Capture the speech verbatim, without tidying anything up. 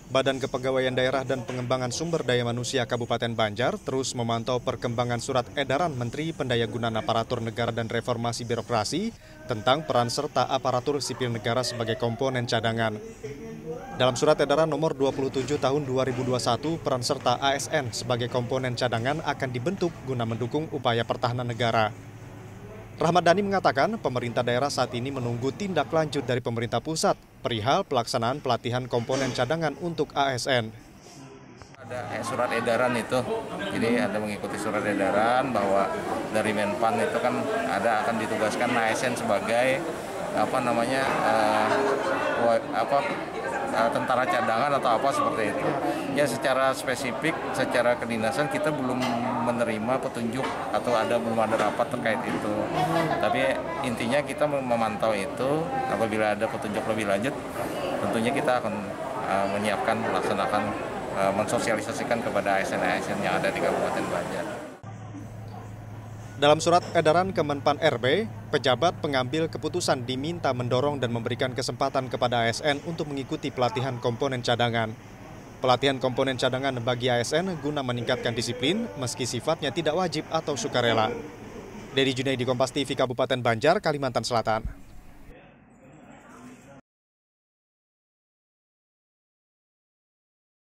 Badan Kepegawaian Daerah dan Pengembangan Sumber Daya Manusia Kabupaten Banjar terus memantau perkembangan surat edaran Menteri Pendayagunaan Aparatur Negara dan Reformasi Birokrasi tentang peran serta aparatur sipil negara sebagai komponen cadangan. Dalam surat edaran nomor dua puluh tujuh tahun dua ribu dua puluh satu, peran serta A S N sebagai komponen cadangan akan dibentuk guna mendukung upaya pertahanan negara. Rahmat Dhani mengatakan pemerintah daerah saat ini menunggu tindak lanjut dari pemerintah pusat perihal pelaksanaan pelatihan komponen cadangan untuk A S N. Ada surat edaran itu, jadi ada mengikuti surat edaran bahwa dari Menpan itu kan ada akan ditugaskan A S N sebagai apa namanya uh, apa uh, tentara cadangan atau apa seperti itu. Ya secara spesifik, secara kedinasan kita belum menerima petunjuk atau ada belum ada rapat terkait itu. Tapi intinya kita memantau itu, apabila ada petunjuk lebih lanjut, tentunya kita akan uh, menyiapkan, melaksanakan, uh, mensosialisasikan kepada A S N-A S N yang ada di Kabupaten Banjar. Dalam surat edaran Kemenpan R B, pejabat pengambil keputusan diminta mendorong dan memberikan kesempatan kepada A S N untuk mengikuti pelatihan komponen cadangan. Pelatihan komponen cadangan bagi A S N guna meningkatkan disiplin meski sifatnya tidak wajib atau sukarela. Dedi Junaidi, Kompas T V, Kabupaten Banjar, Kalimantan Selatan.